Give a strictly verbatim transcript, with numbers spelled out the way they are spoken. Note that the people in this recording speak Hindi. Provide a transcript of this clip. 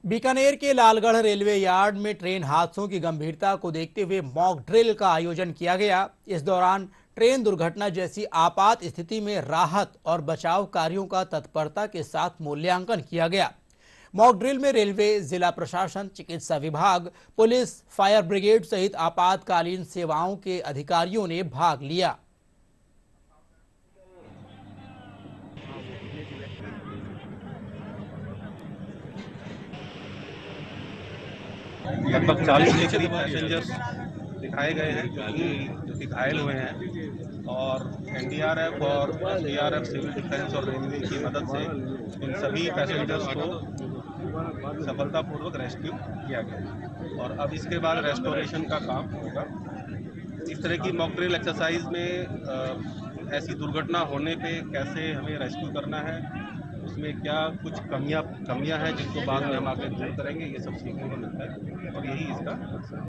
बीकानेर के लालगढ़ रेलवे यार्ड में ट्रेन हादसों की गंभीरता को देखते हुए मॉक ड्रिल का आयोजन किया गया। इस दौरान ट्रेन दुर्घटना जैसी आपात स्थिति में राहत और बचाव कार्यों का तत्परता के साथ मूल्यांकन किया गया। मॉक ड्रिल में रेलवे, जिला प्रशासन, चिकित्सा विभाग, पुलिस, फायर ब्रिगेड सहित आपातकालीन सेवाओं के अधिकारियों ने भाग लिया। लगभग चालीस के करीब पैसेंजर्स दिखाए गए हैं जो कि जो कि घायल हुए हैं और एनडीआरएफ और एसडीआरएफ, सिविल डिफेंस और रेलवे की मदद से इन सभी पैसेंजर्स को सफलतापूर्वक रेस्क्यू किया गया और अब इसके बाद रेस्टोरेशन का काम होगा। इस तरह की मॉक ड्रिल एक्सरसाइज में ऐसी दुर्घटना होने पे कैसे हमें रेस्क्यू करना है, उसमें क्या कुछ कमियां कमियां हैं जिनको बाद में हम आगे दूर करेंगे, ये सब सीखने को मिलता है और यही इसका